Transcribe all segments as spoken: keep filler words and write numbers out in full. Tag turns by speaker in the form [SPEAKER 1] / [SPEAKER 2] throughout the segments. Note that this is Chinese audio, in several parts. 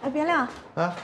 [SPEAKER 1] 哎，边亮
[SPEAKER 2] 啊。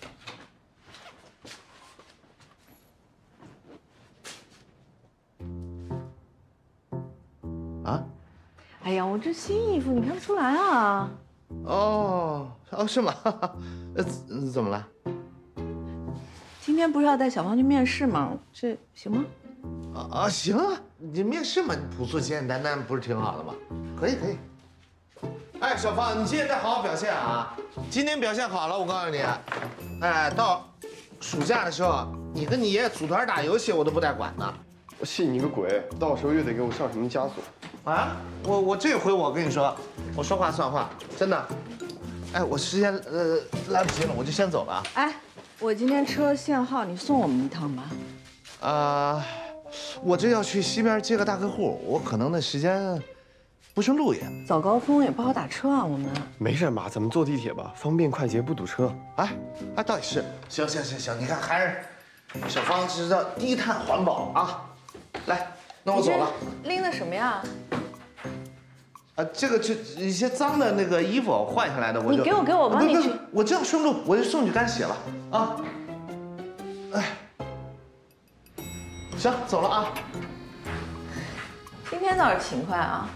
[SPEAKER 2] 啊！
[SPEAKER 1] 哎呀，我这新衣服你看不出来啊？
[SPEAKER 2] 哦哦，是吗？呃，怎么了？
[SPEAKER 1] 今天不是要带小芳去面试吗？这行吗？
[SPEAKER 2] 啊啊，行啊，你面试嘛，朴素简简单单，不是挺好的吗？可以可以。哎，小芳，你今天得好好表现啊！今天表现好了，我告诉你，哎，到暑假的时候，你跟你爷爷组团打游戏，我都不带管的。
[SPEAKER 3] 我信你个鬼！到时候又得给我上什么枷锁？
[SPEAKER 2] 啊，我我这回我跟你说，我说话算话，真的。哎，我时间呃来不及了，我就先走了啊。
[SPEAKER 1] 哎，我今天车限号，你送我们一趟吧。
[SPEAKER 2] 啊，我这要去西边接个大客户，我可能那时间不顺路也。
[SPEAKER 1] 早高峰也不好打车啊，我们。
[SPEAKER 3] 没事妈，咱们坐地铁吧，方便快捷，不堵车。
[SPEAKER 2] 哎，哎，倒也是。行行行行，你看还是小芳知道低碳环保啊。来，那我走了。
[SPEAKER 1] 拎的什么呀？
[SPEAKER 2] 啊，这个就一些脏的那个衣服换下来的，我就
[SPEAKER 1] 你给我给我帮你去。
[SPEAKER 2] 我这样顺路我就送去干洗了啊。哎，行，走了啊。
[SPEAKER 1] 今天倒是勤快啊。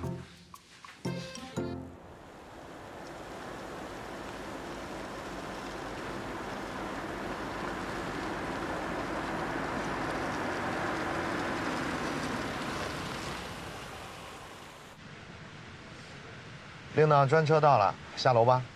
[SPEAKER 2] 领导，专车到了，下楼吧。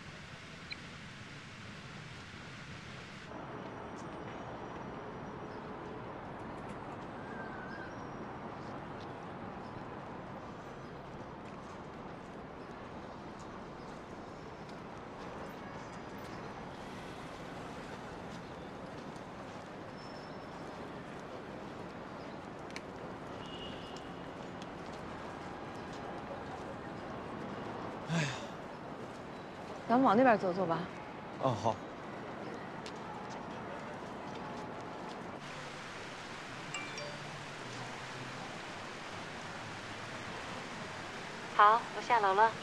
[SPEAKER 1] 咱们往那边走走吧。
[SPEAKER 3] 哦，好。
[SPEAKER 4] 好，我下楼了。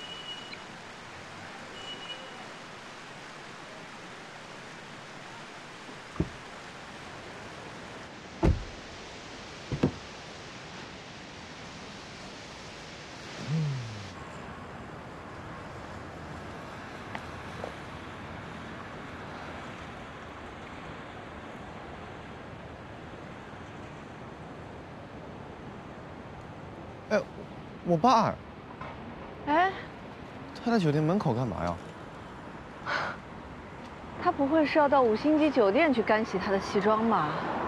[SPEAKER 3] 哎，我爸，
[SPEAKER 1] 哎，
[SPEAKER 3] 他在酒店门口干嘛呀？
[SPEAKER 1] 他不会是要到五星级酒店去干洗他的西装吧？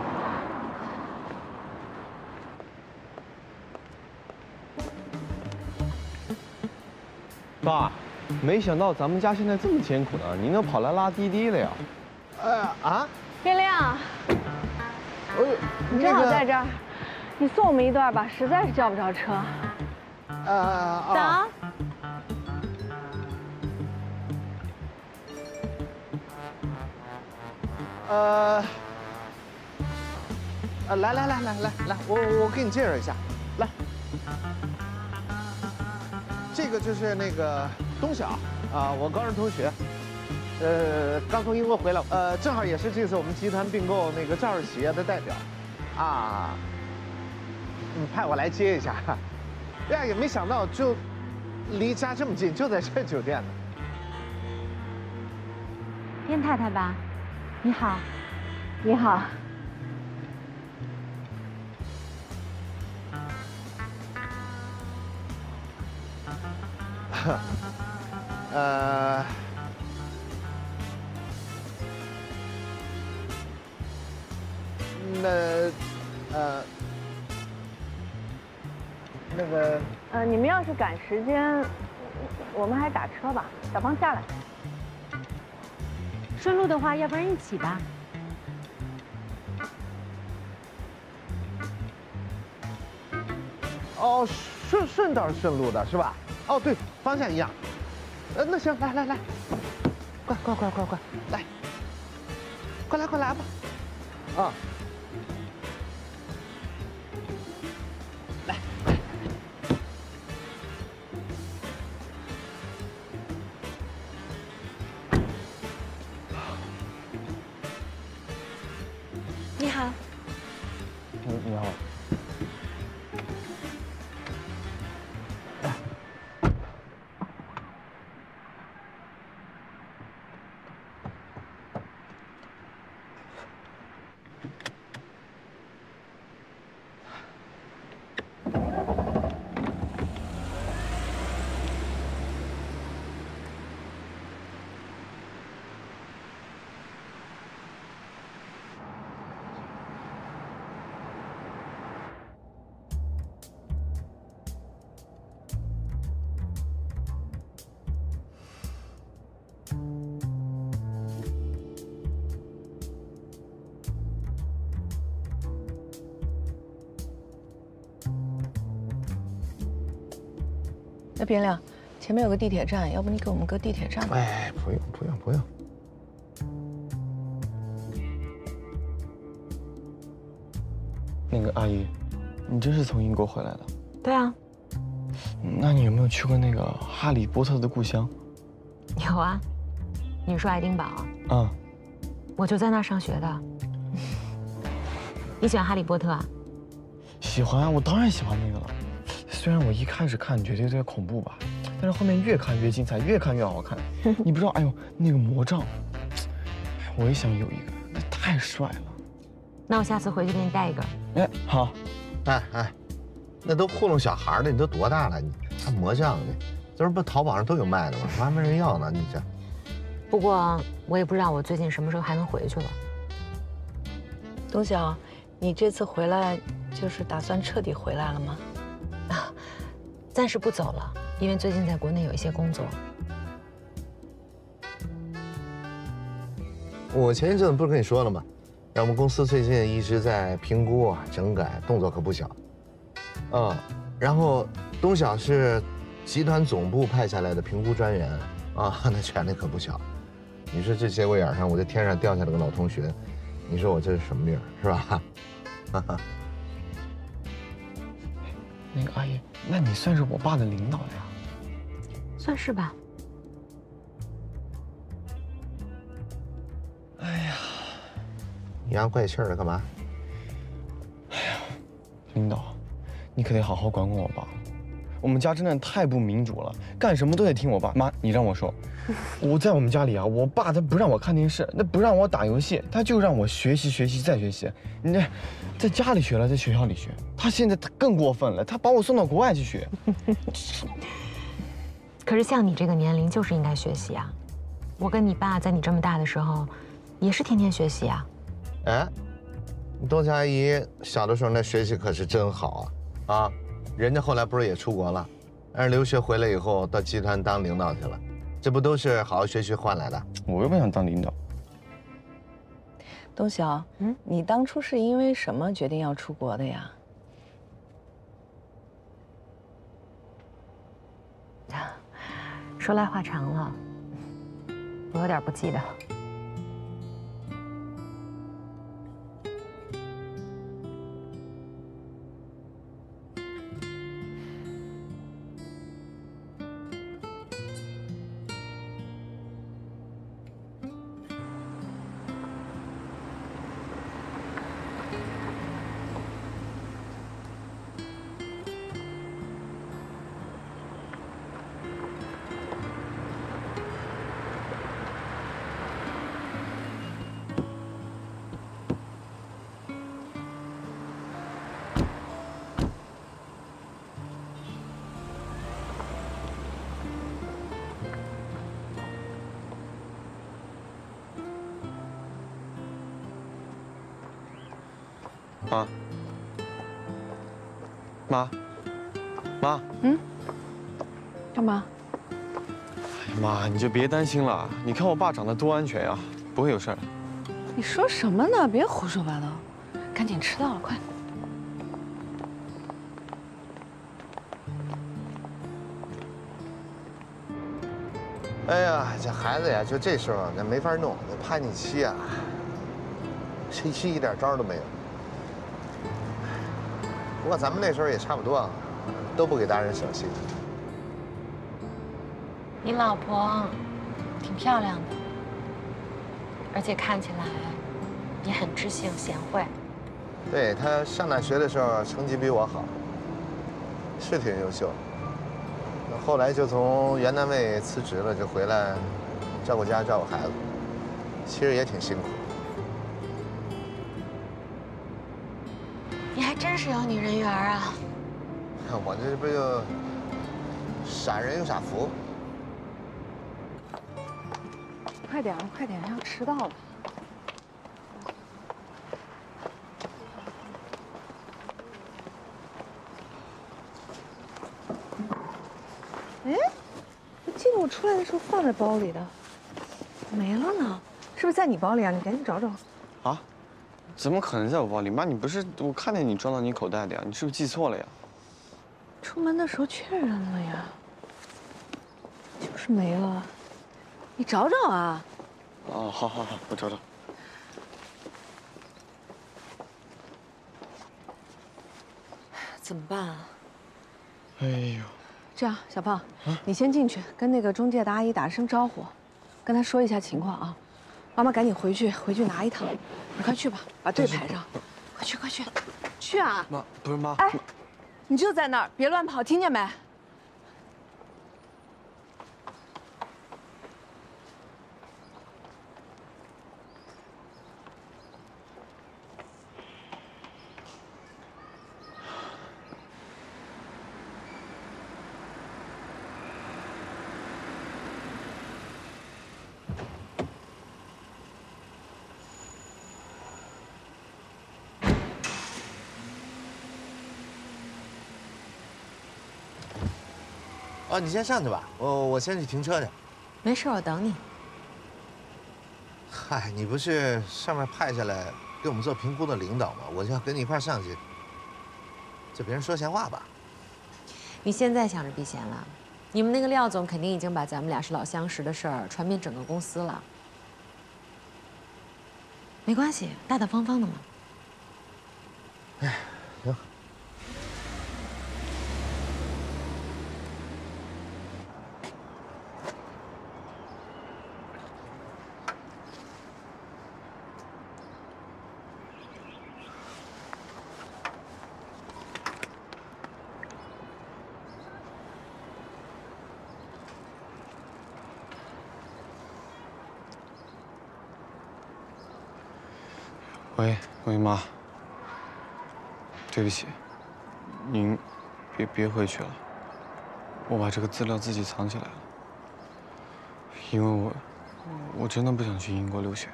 [SPEAKER 3] 爸，没想到咱们家现在这么艰苦呢，您都跑来拉滴滴了呀？
[SPEAKER 2] 哎啊！
[SPEAKER 1] 边亮，
[SPEAKER 2] 我
[SPEAKER 1] 你正好在这儿，你送我们一段吧，实在是叫不着车。
[SPEAKER 2] 啊啊！
[SPEAKER 1] 走。
[SPEAKER 2] 呃，呃，来来来来来来，我我给你介绍一下，来，这个就是那个东晓啊，我高中同学，呃，刚从英国回来，呃，正好也是这次我们集团并购那个赵氏企业的代表，啊，嗯，派我来接一下，呀，也没想到就离家这么近，就在这酒店呢。
[SPEAKER 4] 边太太吧？你好。
[SPEAKER 1] 你好。
[SPEAKER 2] 呃，那呃，那个
[SPEAKER 1] 呃，你们要是赶时间，我们还打车吧。小芳下来。
[SPEAKER 4] 顺路的话，要不然一起吧。
[SPEAKER 2] 哦，顺顺道顺路的是吧？哦，对，方向一样。呃，那行，来来来，快快快快快，来，快来快来吧，啊，来，
[SPEAKER 4] 好。
[SPEAKER 3] 你你好。
[SPEAKER 1] 那边亮，前面有个地铁站，要不你给我们个地铁站吧？
[SPEAKER 2] 哎，不用不用不用。
[SPEAKER 3] 那个阿姨，你真是从英国回来的？
[SPEAKER 4] 对啊，
[SPEAKER 3] 那你有没有去过那个哈利波特的故乡？
[SPEAKER 4] 有啊。你说爱丁堡？
[SPEAKER 3] 啊，
[SPEAKER 4] 我就在那儿上学的。你喜欢哈利波特啊？
[SPEAKER 3] 喜欢啊，我当然喜欢那个了。虽然我一开始看觉得有点恐怖吧，但是后面越看越精彩，越看越好看。你不知道，哎呦，那个魔杖，我也想有一个，那太帅了。
[SPEAKER 4] 那我下次回去给你带一个。
[SPEAKER 3] 哎，好。
[SPEAKER 2] 哎哎，那都糊弄小孩的，你都多大了？你还魔杖呢？这不淘宝上都有卖的吗？怎么还没人要呢？你这。
[SPEAKER 4] 不过我也不知道我最近什么时候还能回去了。
[SPEAKER 1] 董晓，你这次回来就是打算彻底回来了吗？
[SPEAKER 4] 啊，暂时不走了，因为最近在国内有一些工作。
[SPEAKER 2] 我前一阵子不是跟你说了吗？让我们公司最近一直在评估啊、整改，动作可不小。嗯，然后东晓是集团总部派下来的评估专员啊，那权力可不小。你说这节骨眼上，我在天上掉下来个老同学，你说我这是什么命是吧？哈哈。
[SPEAKER 3] 那个阿姨，那你算是我爸的领导了呀？
[SPEAKER 4] 算是吧。
[SPEAKER 3] 哎呀，
[SPEAKER 2] 你丫怪气儿的干嘛？
[SPEAKER 3] 哎呀，领导，你可得好好管管我爸。我们家真的太不民主了，干什么都得听我爸。妈，你让我说，我在我们家里啊，我爸他不让我看电视，那不让我打游戏，他就让我学习学习再学习。你这在家里学了，在学校里学，他现在他更过分了，他把我送到国外去学。
[SPEAKER 4] 可是像你这个年龄就是应该学习啊。我跟你爸在你这么大的时候，也是天天学习啊。
[SPEAKER 2] 哎，东霞阿姨小的时候那学习可是真好啊啊！人家后来不是也出国了，但是留学回来以后到集团当领导去了，这不都是好好学习换来的？
[SPEAKER 3] 我又不想当领导。
[SPEAKER 1] 东晓，嗯，你当初是因为什么决定要出国的呀？
[SPEAKER 4] 说来话长了，我有点不记得了。
[SPEAKER 3] 妈，妈，妈，
[SPEAKER 1] 嗯，干嘛？
[SPEAKER 3] 哎呀妈，你就别担心了。你看我爸长得多安全呀，不会有事儿的。
[SPEAKER 1] 你说什么呢？别胡说八道，赶紧迟到了，快！
[SPEAKER 2] 哎呀，这孩子呀，就这时候那没法弄，那叛逆期啊，这期一点招都没有。不过咱们那时候也差不多啊，都不给大人省心。
[SPEAKER 4] 你老婆挺漂亮的，而且看起来也很知性贤惠。
[SPEAKER 2] 对他上大学的时候成绩比我好，是挺优秀。那后来就从原单位辞职了，就回来照顾家、照顾孩子，其实也挺辛苦。
[SPEAKER 4] 你还真是有女人缘啊！
[SPEAKER 2] 我这不就傻人有傻福？
[SPEAKER 1] 快点，快点，要迟到了。哎，我记得我出来的时候放在包里的，没了呢，是不是在你包里啊？你赶紧找找。
[SPEAKER 3] 啊？怎么可能在我包里？妈，你不是我看见你装到你口袋里啊？你是不是记错了呀？
[SPEAKER 1] 出门的时候确认了呀，就是没了，你找找啊。
[SPEAKER 3] 哦，好好好，我找找。
[SPEAKER 1] 怎么办啊？
[SPEAKER 3] 哎呦，
[SPEAKER 1] 这样，小胖，你先进去跟那个中介的阿姨打声招呼，跟她说一下情况啊。妈妈赶紧回去，回去拿一趟。你快去吧，把队排上。快去，快去，去啊！
[SPEAKER 3] 妈，不是妈。
[SPEAKER 1] 哎，你就在那儿，别乱跑，听见没？
[SPEAKER 2] 哦，你先上去吧，我我先去停车去。
[SPEAKER 4] 没事，我等你。
[SPEAKER 2] 嗨，你不是上面派下来给我们做评估的领导吗？我就要跟你一块上去，就别人说闲话吧。
[SPEAKER 4] 你现在想着避嫌了？你们那个廖总肯定已经把咱们俩是老相识的事儿传遍整个公司了。没关系，大大方方的嘛。
[SPEAKER 2] 哎，行。
[SPEAKER 3] 喂喂，妈，对不起，您别别回去了，我把这个资料自己藏起来了，因为我我真的不想去英国留学。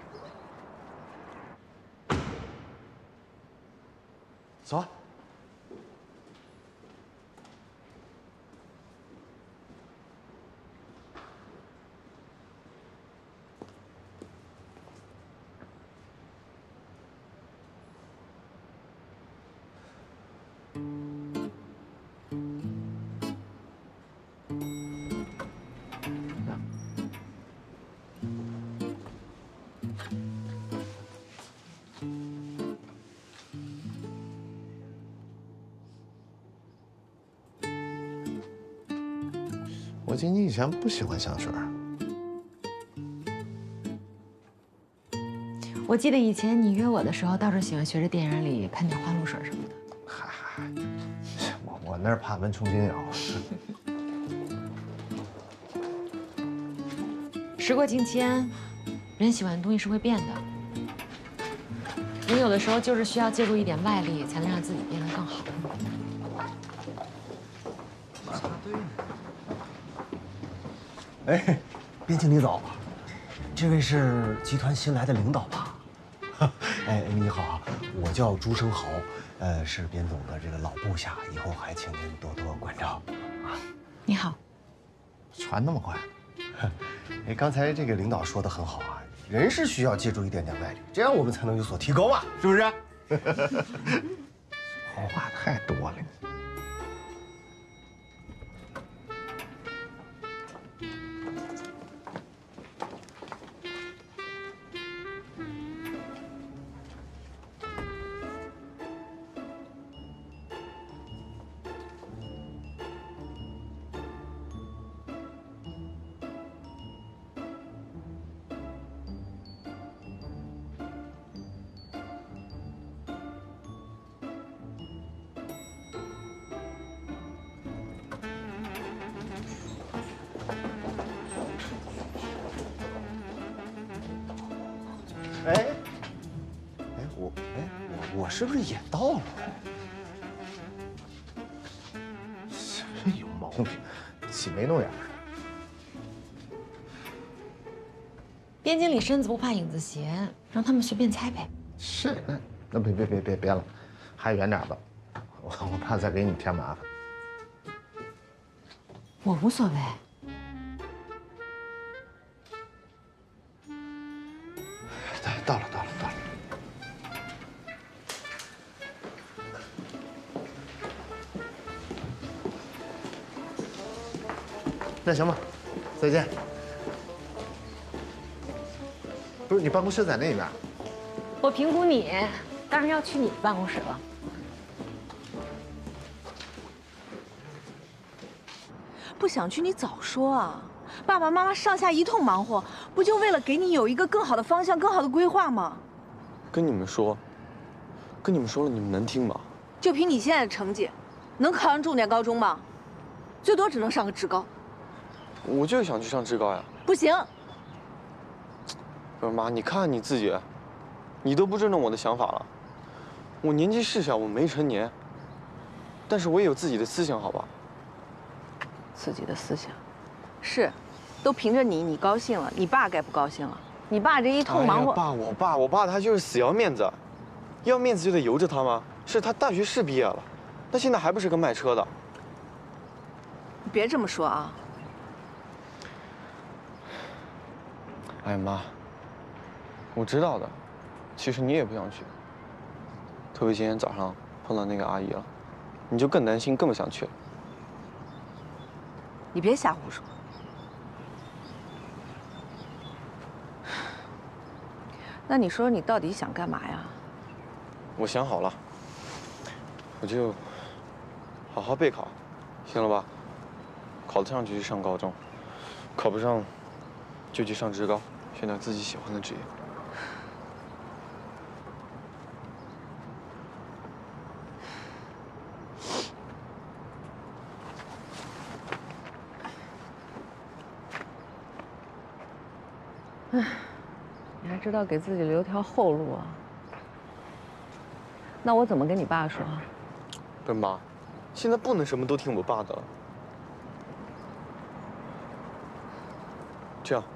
[SPEAKER 2] 走啊。我记得你以前不喜欢香水。
[SPEAKER 4] 我记得以前你约我的时候，倒是喜欢学着电影里喷点花露水什么的。
[SPEAKER 2] 嗨嗨，我我那是怕蚊虫叮咬。
[SPEAKER 4] 时过境迁，人喜欢的东西是会变的。人有的时候就是需要借助一点外力，才能让自己变得更好。
[SPEAKER 5] 哎，边经理早，这位是集团新来的领导吧？哎，你好啊，我叫朱生豪，呃，是边总的这个老部下，以后还请您多多关照啊。
[SPEAKER 4] 你好，
[SPEAKER 2] 传那么快？
[SPEAKER 5] 哎，刚才这个领导说的很好啊，人是需要借助一点点外力，这样我们才能有所提高嘛，是不是？
[SPEAKER 2] 话太多了。 哎，哎我哎我我是不是也到了？是不是有毛病？挤眉弄眼的。
[SPEAKER 4] 边经理身子不怕影子斜，让他们随便猜呗。
[SPEAKER 2] 是，那那别别别别别了，还远点吧，我我怕再给你添麻烦。
[SPEAKER 4] 我无所谓。
[SPEAKER 2] 到了到了到了。那行吧，再见。不是你办公室在那边？
[SPEAKER 4] 我评估你，当然要去你办公室了。
[SPEAKER 1] 不想去你早说啊！爸爸妈妈上下一通忙活，不就为了给你有一个更好的方向、更好的规划吗？
[SPEAKER 3] 跟你们说，跟你们说了，你们能听吗？
[SPEAKER 1] 就凭你现在的成绩，能考上重点高中吗？最多只能上个职高。
[SPEAKER 3] 我就想去上职高呀。
[SPEAKER 1] 不行。
[SPEAKER 3] 不是妈，你看看你自己，你都不尊重我的想法了。我年纪是小，我没成年，但是我也有自己的思想，好吧？
[SPEAKER 1] 自己的思想，是，都凭着你，你高兴了，你爸该不高兴了。你爸这一通忙活，
[SPEAKER 3] 哎、爸，我爸，我爸他就是死要面子，要面子就得由着他吗？是他大学是毕业了，那现在还不是个卖车的。
[SPEAKER 1] 你别这么说啊。
[SPEAKER 3] 哎呀妈，我知道的，其实你也不想去，特别今天早上碰到那个阿姨了，你就更担心，更不想去了。
[SPEAKER 1] 你别瞎胡说。那你说你到底想干嘛呀？
[SPEAKER 3] 我想好了，我就好好备考，行了吧？考得上就去上高中，考不上就去上职高，选点自己喜欢的职业。
[SPEAKER 1] 唉，你还知道给自己留条后路啊？那我怎么跟你爸说？
[SPEAKER 3] 不是妈，现在不能什么都听我爸的了。这样，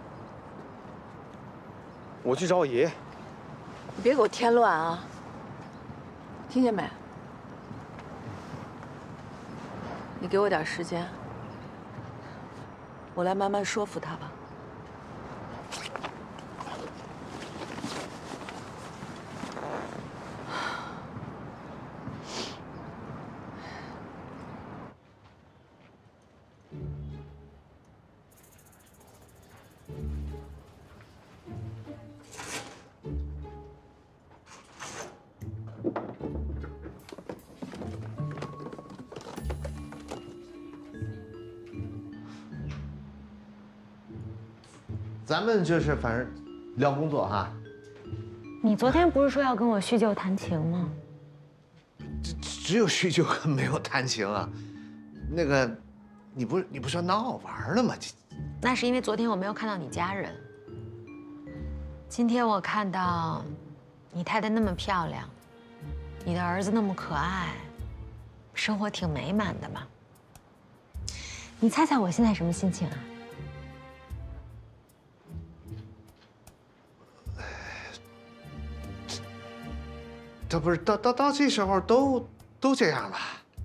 [SPEAKER 3] 我去找我爷爷。
[SPEAKER 1] 你别给我添乱啊！听见没？你给我点时间，我来慢慢说服他吧。
[SPEAKER 2] 咱们就是反正聊工作哈。
[SPEAKER 4] 你昨天不是说要跟我叙旧弹琴吗？
[SPEAKER 2] 只只有叙旧没有弹琴啊。那个，你不是你不是要闹玩了吗？
[SPEAKER 4] 那是因为昨天我没有看到你家人。今天我看到你太太那么漂亮，你的儿子那么可爱，生活挺美满的嘛。你猜猜我现在什么心情啊？
[SPEAKER 2] 这不是到到到这时候都都这样了。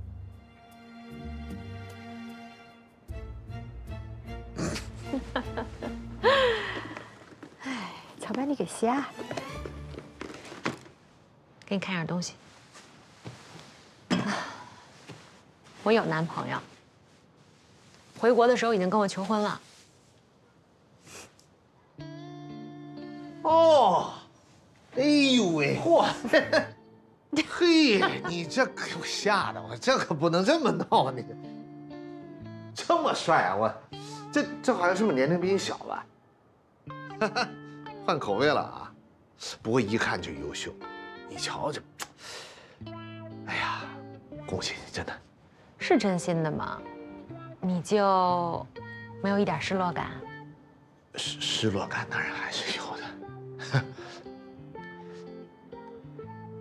[SPEAKER 4] 哎，瞧把你给吓的！给你看点东西。我有男朋友，回国的时候已经跟我求婚了。
[SPEAKER 2] 哦，哎呦喂，嚯！嘿，你这给我吓的，我这可不能这么闹，你这么帅啊！我这这好像是不是年龄比你小吧？换口味了啊！不过一看就优秀，你瞧瞧，哎呀，恭喜你，真的。
[SPEAKER 4] 是真心的吗？你就没有一点失落感？
[SPEAKER 2] 失失落感当然还是有的。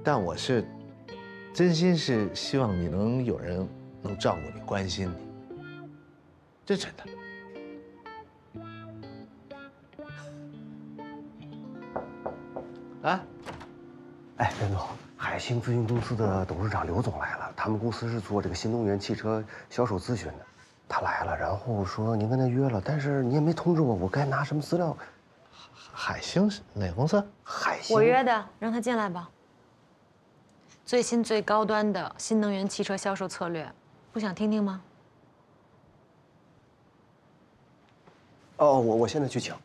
[SPEAKER 2] 但我是真心是希望你能有人能照顾你、关心你，这真的。啊，
[SPEAKER 5] 哎，边总，海星咨询公司的董事长刘总来了，他们公司是做这个新能源汽车销售咨询的，他来了，然后说您跟他约了，但是你也没通知我，我该拿什么资料？
[SPEAKER 2] 海星是哪个公司？
[SPEAKER 5] 海星，
[SPEAKER 4] 我约的，让他进来吧。最新最高端的新能源汽车销售策略，不想听听吗？
[SPEAKER 5] 哦，我我现在去请。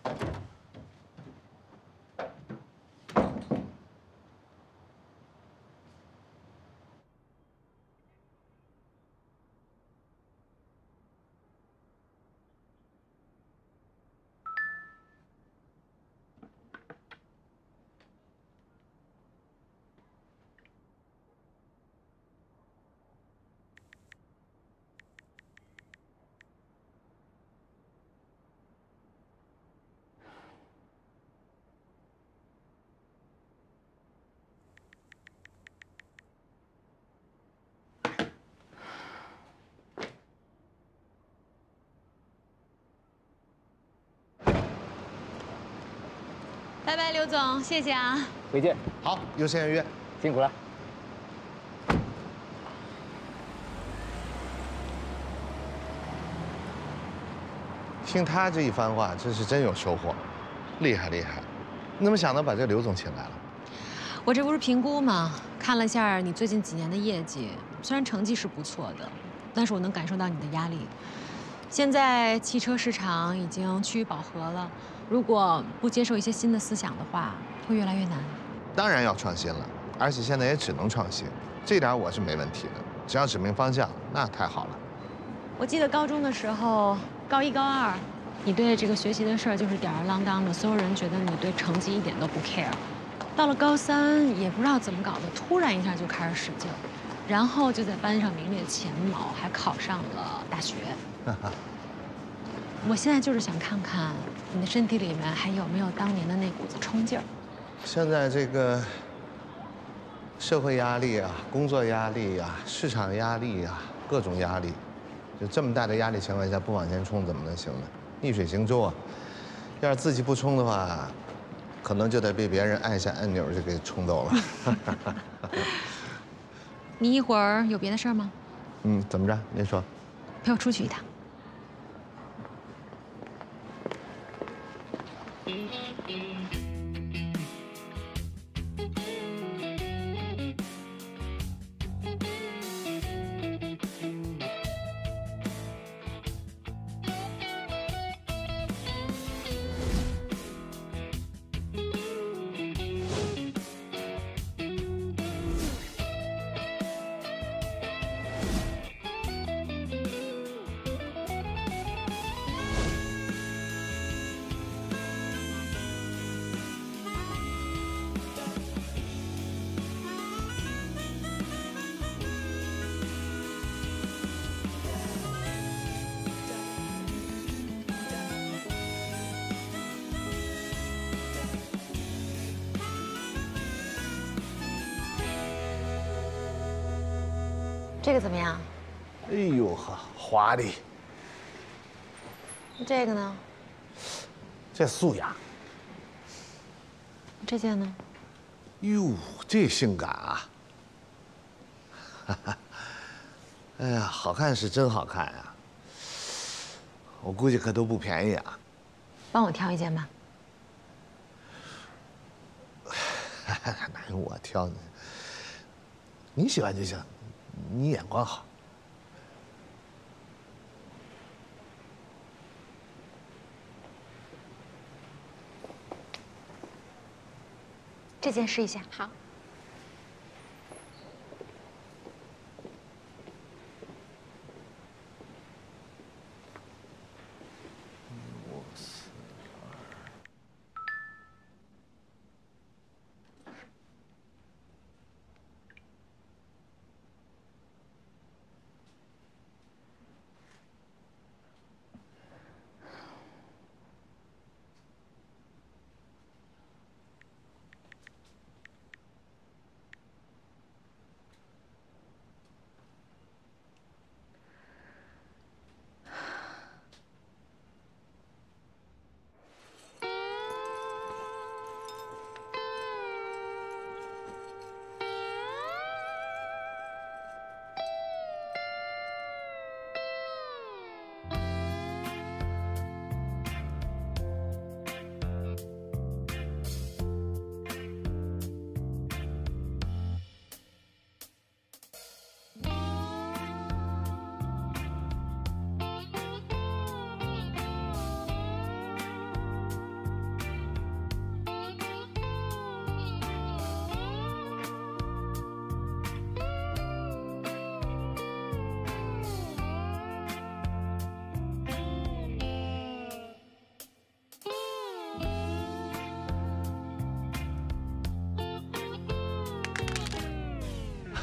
[SPEAKER 4] 拜拜，刘总，谢谢啊。
[SPEAKER 6] 回见。
[SPEAKER 2] 好，有时间约。
[SPEAKER 6] 辛苦了。
[SPEAKER 2] 听他这一番话，这是真有收获，厉害厉害。你怎么想到把这刘总请来了？
[SPEAKER 4] 我这不是评估吗？看了一下你最近几年的业绩，虽然成绩是不错的，但是我能感受到你的压力。现在汽车市场已经趋于饱和了，如果不接受一些新的思想的话，会越来越难。
[SPEAKER 2] 当然要创新了，而且现在也只能创新，这点我是没问题的。只要指明方向，那太好了。
[SPEAKER 4] 我记得高中的时候，高一高二，你对这个学习的事儿就是吊儿郎当的，所有人觉得你对成绩一点都不 care。到了高三，也不知道怎么搞的，突然一下就开始使劲，然后就在班上名列前茅，还考上了大学。我现在就是想看看你的身体里面还有没有当年的那股子冲劲儿。
[SPEAKER 2] 现在这个社会压力啊，工作压力啊，市场压力啊，各种压力，就这么大的压力情况下，不往前冲怎么能行呢？逆水行舟啊！要是自己不冲的话，可能就得被别人按下按钮就给冲走了。
[SPEAKER 4] 你一会儿有别的事儿吗？
[SPEAKER 2] 嗯，怎么着？您说。
[SPEAKER 4] 陪我出去一趟。这个怎么样？
[SPEAKER 2] 哎呦呵，华丽。
[SPEAKER 4] 这个呢？
[SPEAKER 2] 这素雅。
[SPEAKER 4] 这件呢？
[SPEAKER 2] 哟，这性感啊！哈哈，哎呀，好看是真好看呀！我估计可都不便宜啊。
[SPEAKER 4] 帮我挑一件吧。
[SPEAKER 2] 哪有我挑呢？你喜欢就行，你眼光好。
[SPEAKER 4] 这件试一下。好。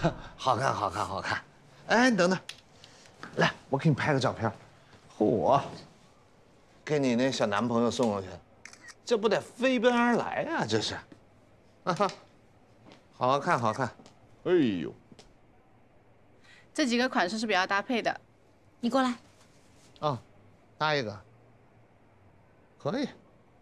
[SPEAKER 2] 好看，好看，好看。哎，你等等，来，我给你拍个照片。嚯，给你那小男朋友送过去，这不得飞奔而来呀、啊？这是，啊哈，好看，好看。哎呦，
[SPEAKER 6] 这几个款式是比较搭配的。
[SPEAKER 4] 你过来。
[SPEAKER 2] 啊，搭一个，可以。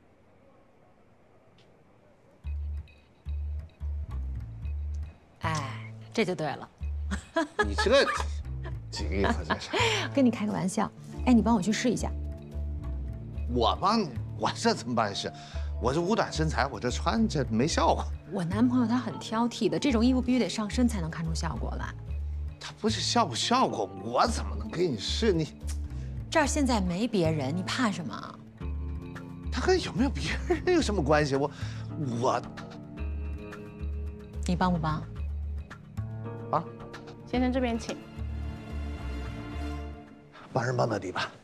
[SPEAKER 4] 哎，这就对了。
[SPEAKER 2] 你这几个意思这是？
[SPEAKER 4] 跟你开个玩笑。哎，你帮我去试一下。
[SPEAKER 2] 我帮你，我这怎么帮你试？我这五短身材，我这穿这没效果。
[SPEAKER 4] 我男朋友他很挑剔的，这种衣服必须得上身才能看出效果来。
[SPEAKER 2] 他不是效不效果，我怎么能给你试？你
[SPEAKER 4] 这儿现在没别人，你怕什么？
[SPEAKER 2] 他跟有没有别人有什么关系？我我
[SPEAKER 4] 你帮不帮？
[SPEAKER 2] 啊，
[SPEAKER 6] 先生这边请。
[SPEAKER 2] 帮人帮到底吧。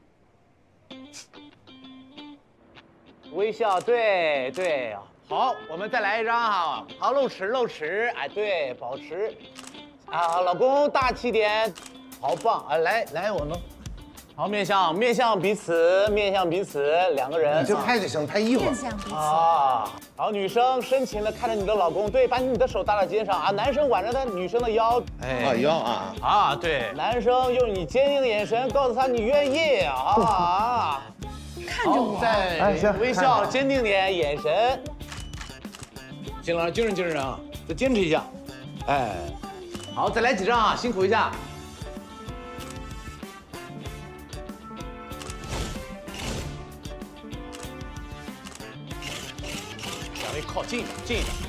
[SPEAKER 7] 微笑，对对，好，我们再来一张哈，好，露齿露齿，哎，对，保持，啊，老公大气点，好棒啊，来来，我们，好，面向面向彼此，面向彼此，两个人，
[SPEAKER 2] 你就拍就行，拍一会儿。
[SPEAKER 4] 面向彼此。
[SPEAKER 7] 啊，好，女生深情的看着你的老公，对，把你的手搭在肩上啊，男生挽着他女生的腰，哎，
[SPEAKER 2] 啊腰啊
[SPEAKER 7] 啊，对，男生用你坚定的眼神告诉他你愿意啊。
[SPEAKER 6] 看着我，
[SPEAKER 7] 再微笑，坚定点，眼神。行了，精神精神啊，再坚持一下。哎，好，再来几张啊，辛苦一下。两位靠近近一点。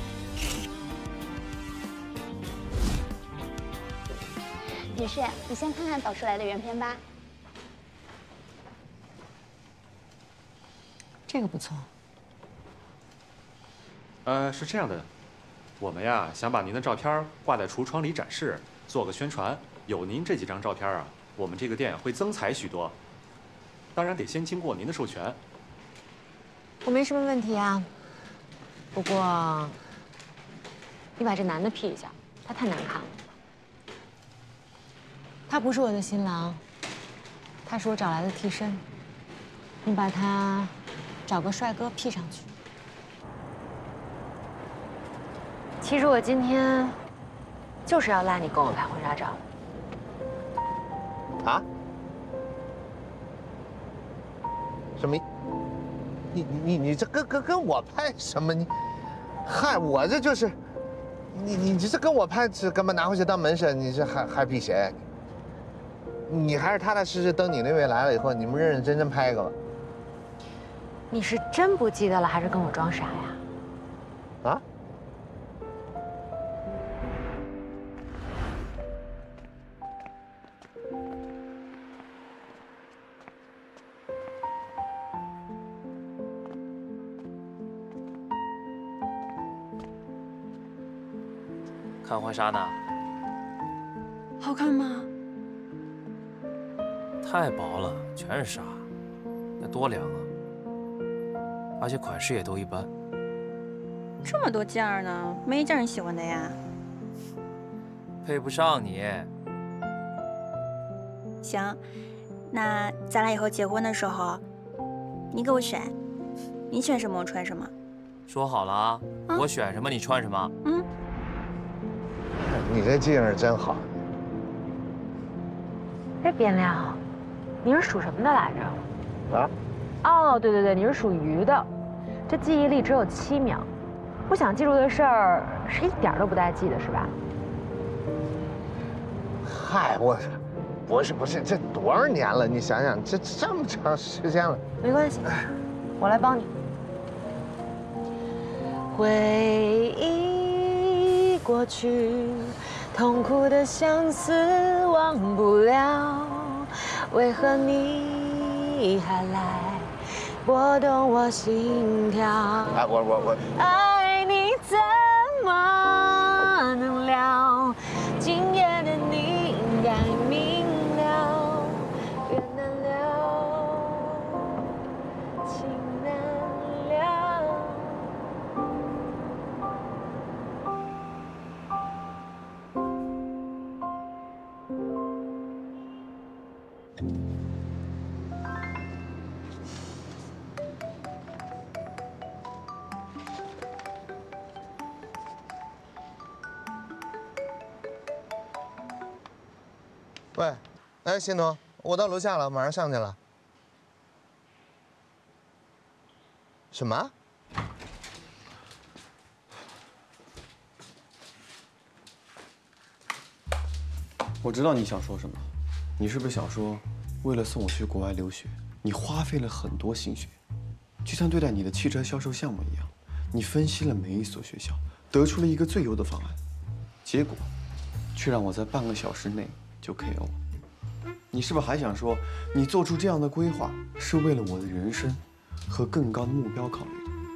[SPEAKER 8] 女士，你先看看导出来的原片吧。
[SPEAKER 4] 这个不错。
[SPEAKER 9] 呃，是这样的，我们呀想把您的照片挂在橱窗里展示，做个宣传。有您这几张照片啊，我们这个店会增财许多。当然得先经过您的授权。
[SPEAKER 4] 我没什么问题啊，不过你把这男的 P 一下，他太难看了。他不是我的新郎，他是我找来的替身。你把他找个帅哥 P 上去。其实我今天就是要拉你跟我拍婚纱照。
[SPEAKER 2] 啊？什么？你你你你这跟跟跟我拍什么？你，嗨，我这就是，你你这跟我拍是干嘛？拿回去当门神？你这还还避嫌？你还是踏踏实实等你那位来了以后，你们认认真真拍一个吧。
[SPEAKER 4] 你是真不记得了，还是跟我装傻呀？
[SPEAKER 2] 啊？
[SPEAKER 10] 看婚纱呢？
[SPEAKER 6] 好看吗？
[SPEAKER 10] 太薄了，全是纱，那多凉啊！而且款式也都一般。
[SPEAKER 11] 这么多件儿呢，没一件你喜欢的呀？
[SPEAKER 10] 配不上你。
[SPEAKER 11] 行，那咱俩以后结婚的时候，你给我选，你选什么我穿什么。
[SPEAKER 10] 说好了啊，
[SPEAKER 11] 啊
[SPEAKER 10] 我选什么你穿什么。
[SPEAKER 11] 嗯。
[SPEAKER 2] 你这记性真好。
[SPEAKER 4] 哎，边亮，你是属什么的来着？
[SPEAKER 2] 啊？
[SPEAKER 4] 哦，对对对，你是属鱼的。这记忆力只有七秒，不想记住的事儿是一点都不带记的，是吧？
[SPEAKER 2] 嗨，我，不是不是，这多少年了？你想想，这这么长时间了。
[SPEAKER 4] 没关系，我来帮你。回忆过去，痛苦的相思忘不了，为何你还来拨动我心跳？
[SPEAKER 2] 哎，我我我，
[SPEAKER 4] 爱你怎么能了？今夜的你应该明了，越难了，情难了。
[SPEAKER 2] 喂，哎，欣桐，我到楼下了，马上上去了。什么？
[SPEAKER 3] 我知道你想说什么，你是不是想说，为了送我去国外留学，你花费了很多心血，就像对待你的汽车销售项目一样，你分析了每一所学校，得出了一个最优的方案，结果，却让我在半个小时内就 K O。你是不是还想说，你做出这样的规划是为了我的人生和更高的目标考虑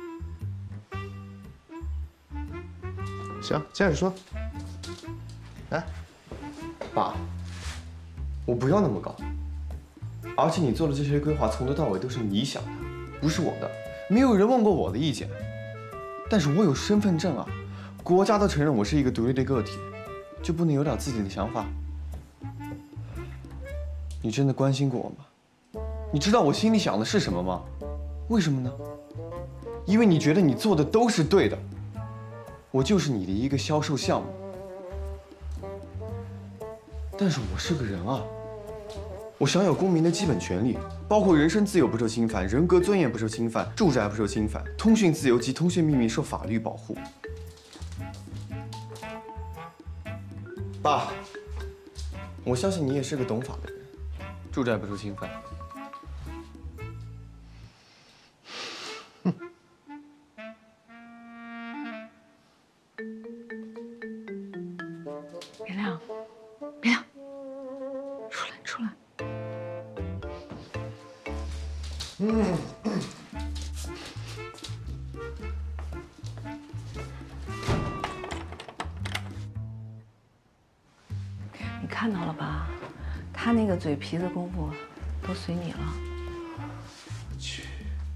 [SPEAKER 3] 的？
[SPEAKER 2] 行，接着说。来。
[SPEAKER 3] 爸，我不要那么高。而且你做的这些规划，从头到尾都是你想的，不是我的，没有人问过我的意见。但是我有身份证啊，国家都承认我是一个独立的个体，就不能有点自己的想法？你真的关心过我吗？你知道我心里想的是什么吗？为什么呢？因为你觉得你做的都是对的，我就是你的一个销售项目。 但是我是个人啊，我享有公民的基本权利，包括人身自由不受侵犯，人格尊严不受侵犯，住宅不受侵犯，通讯自由及通讯秘密受法律保护。爸，我相信你也是个懂法的人，住宅不受侵犯。哼。
[SPEAKER 1] 别亮。 别亮，出来出来。
[SPEAKER 2] 嗯。
[SPEAKER 1] 你看到了吧？他那个嘴皮子功夫，都随你了。
[SPEAKER 2] 我去。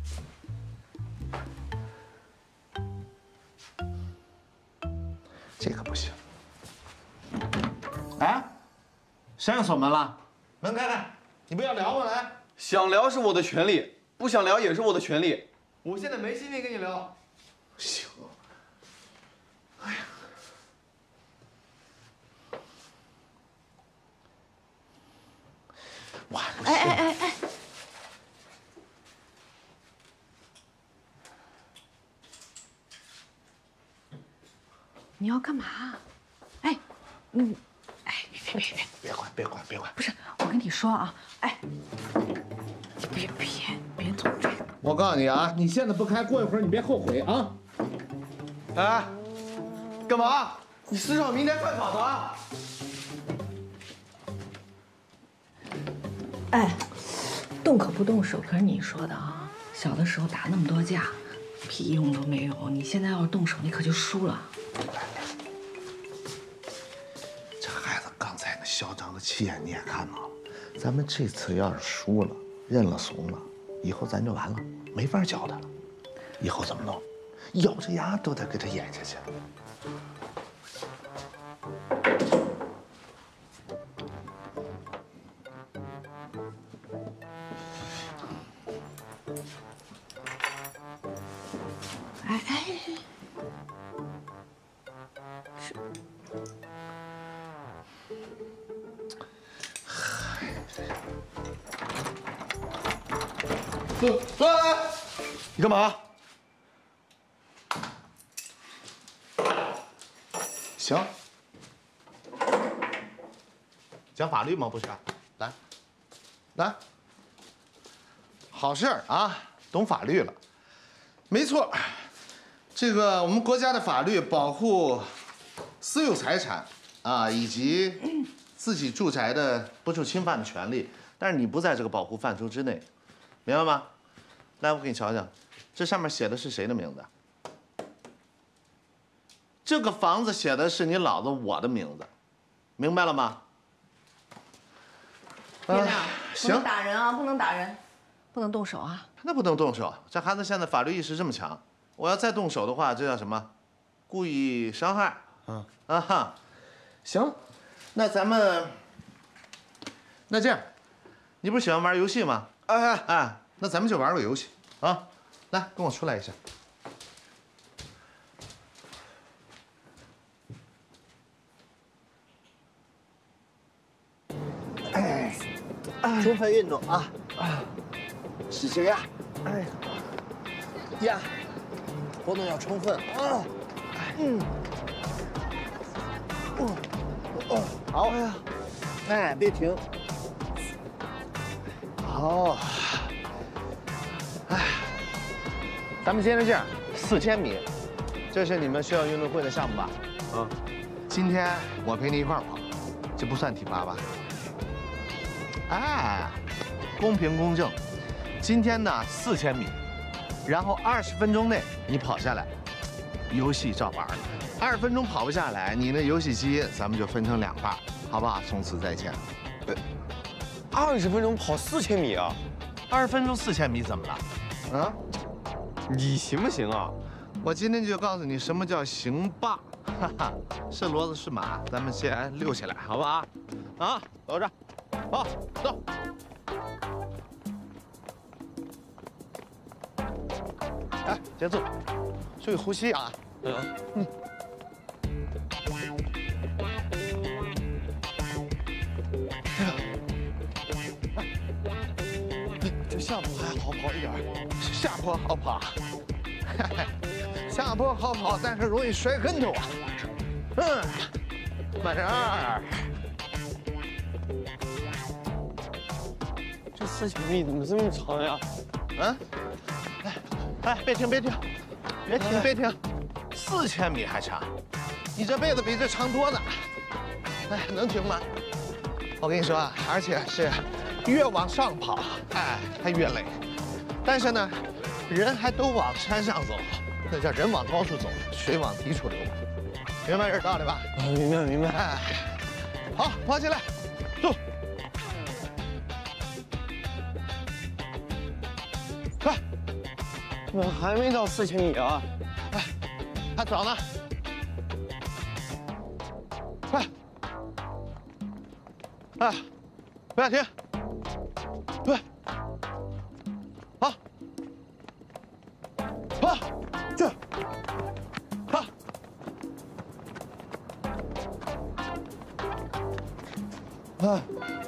[SPEAKER 2] 这个不行。哎。 谁让锁门了？门开开！你不要聊吗？来，
[SPEAKER 3] 想聊是我的权利，不想聊也是我的权利。我现在没心情跟你聊。
[SPEAKER 2] 行。哎呀，我还不信。哎哎哎哎！
[SPEAKER 1] 你要干嘛？哎，嗯。 哎，别别别别，
[SPEAKER 2] 别管别管别管！
[SPEAKER 1] 不是，我跟你说啊，哎，你别别别总这个。
[SPEAKER 2] 我告诉你啊，你现在不开，过一会儿你别后悔啊！
[SPEAKER 3] 哎，干嘛？你私闯民宅犯法的啊？
[SPEAKER 1] 哎，动可不动手，可是你说的啊。小的时候打那么多架，屁用都没有。你现在要是动手，你可就输了。
[SPEAKER 2] 嚣张的气焰你也看到了，咱们这次要是输了，认了怂了，以后咱就完了，没法教他了。以后怎么弄？咬着牙都得给他演下去。
[SPEAKER 1] 哎哎，是。
[SPEAKER 3] 坐来，你干嘛？
[SPEAKER 2] 行，讲法律吗？不是，来，来，好事儿啊，懂法律了，没错，这个我们国家的法律保护私有财产啊，以及自己住宅的不受侵犯的权利，但是你不在这个保护范畴之内。 明白吗？来，我给你瞧瞧，这上面写的是谁的名字？这个房子写的是你老子我的名字，明白了吗？
[SPEAKER 1] 别亮，
[SPEAKER 2] 行，
[SPEAKER 1] 不能打人啊，不能打人，不能动手啊。
[SPEAKER 2] 那不能动手，这孩子现在法律意识这么强，我要再动手的话，这叫什么？故意伤害。嗯啊哈，行，那咱们，那这样，你不是喜欢玩游戏吗？ 哎哎哎，那咱们就玩个游戏啊！来，跟我出来一下。 充分运动啊！使劲呀！哎呀，活动要充分啊！嗯，哦哦，好，哎呀，哎，别停。好，哎，咱们接着这样，四千米，这是你们学校运动会的项目吧？嗯，今天我陪你一块儿跑，这不算体罚吧？哎，公平公正。今天呢，四千米，然后二十分钟内你跑下来，游戏照玩。二十分钟跑不下来，你那游戏机咱们就分成两半，好不好？从此再见。
[SPEAKER 3] 二十分钟跑四千米啊？
[SPEAKER 2] 二十分钟四千米怎么了？啊？
[SPEAKER 3] 你行不行啊？
[SPEAKER 2] 我今天就告诉你什么叫行吧，哈哈，是骡子是马，咱们先溜起来，好不好？啊，走着，好，走。哎，节奏，注意呼吸啊。嗯嗯。哎呀，哎，这下坡还好跑一点，下坡好跑。下坡好跑，但是容易摔跟头啊。嗯，慢点儿。
[SPEAKER 3] 这四千米怎么这么长呀？
[SPEAKER 2] 嗯，哎，哎，别停，别停，别停，别停，四千米还长，你这辈子比这长多了。哎，能停吗？我跟你说啊，而且是越往上跑，哎，它越累。但是呢，人还都往山上走，那叫人往高处走，水往低处流。明白这道理吧？
[SPEAKER 3] 啊，明白明白。
[SPEAKER 2] 哎，好，跑起来，走。快，
[SPEAKER 3] 怎么还没到四千米啊？
[SPEAKER 2] 哎，还早呢。快！哎，不要停！对，好，好，去，好。啊！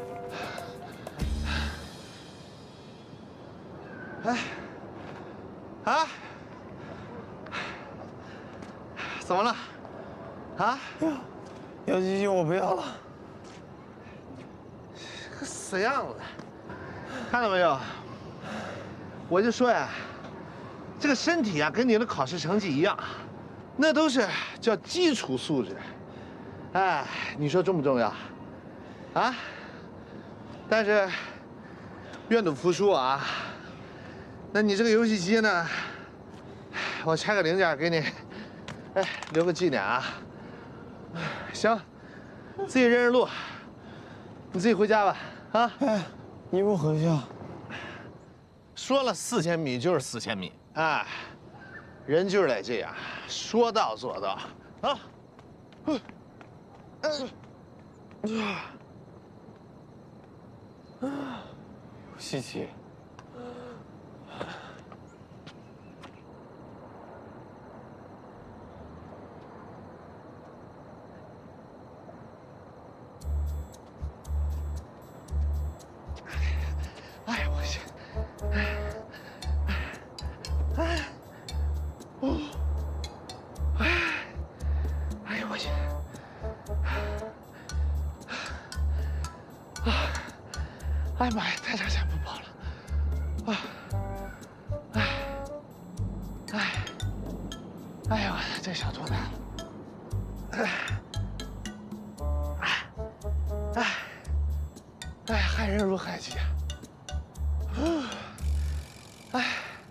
[SPEAKER 2] 哎，啊！怎么了？啊？
[SPEAKER 3] 姚琪琪，我不要了。
[SPEAKER 2] 个死样子！看到没有？我就说呀，这个身体啊，跟你的考试成绩一样，那都是叫基础素质。哎，你说重不重要？啊？但是愿赌服输啊。那你这个游戏机呢？我拆个零件给你，哎，留个纪念啊。行，自己认认路，你自己回家吧。啊，
[SPEAKER 3] 哎，你不回去啊？
[SPEAKER 2] 说了四千米就是四千米，哎，人就是得这样，说到做到啊。嗯，
[SPEAKER 3] 嗯，希琪。
[SPEAKER 2] 哎呀，我去，哎，哎，哦，哎，哎呀，我去，啊，哎呀妈呀，太长时间不跑了，啊，哎，哎，哎呀，这小多难了，哎，哎，哎，害人如害己啊。哎，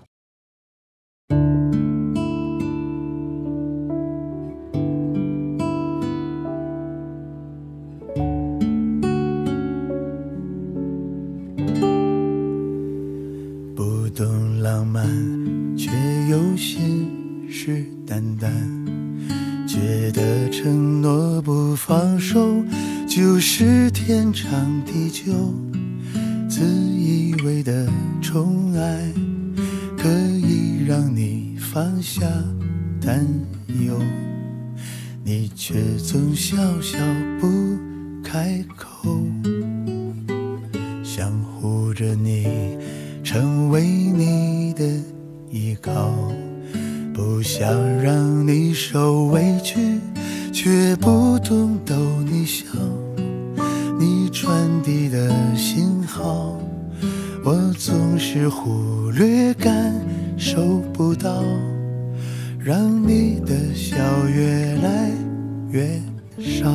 [SPEAKER 12] 不懂浪漫，却又信誓旦旦，觉得承诺不放手就是天长地久。自以为的宠爱，可以让你放下担忧，你却总笑笑不开口，相互着你，成为你的依靠，不想让你受委屈，却不懂逗你笑。你传递的信号，我总是忽略感受不到，让你的笑越来越少。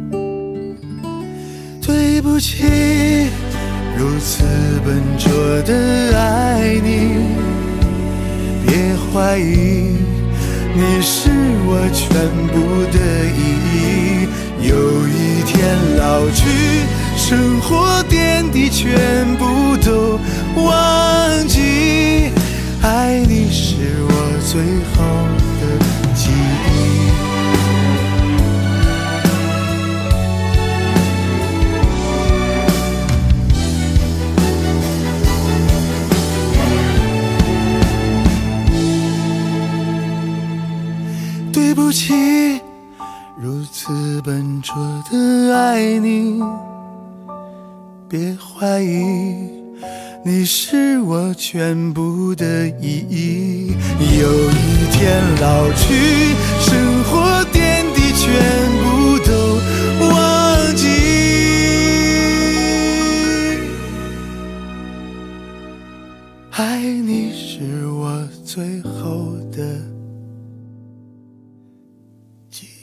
[SPEAKER 12] 对不起，如此笨拙的爱你，别怀疑，你是我全部的意义。有一天老去，生活点滴全部都忘记，爱你是我最好的记忆。对不起，如此笨拙的爱你，别怀疑，你是我全部的意义。有一天老去，生活点滴全部都忘记，爱你是我最后的记忆。